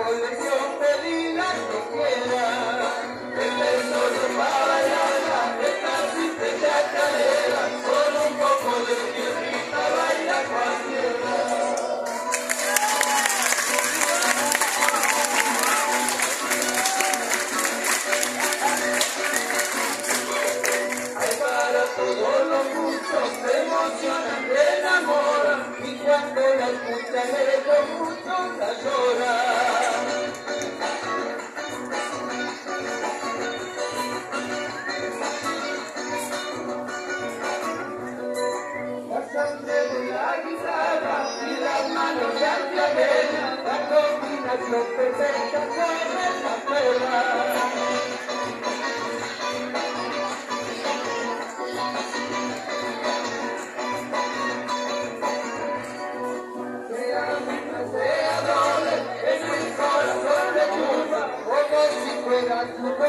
colección pedida que quiera. Este es solo para bailarla, esta simple chacarera, con un poco de tierrita baila cualquiera. Hay para todos los gustos, se emocionan, se enamoran, y cuando la escuchan ellos muchos la lloran. La sangre de la guitarra y las manos de Antiamena, la combinación perfecta con esta perla. Sea una, sea doble, en el corazón de Cuba, como si fuera tu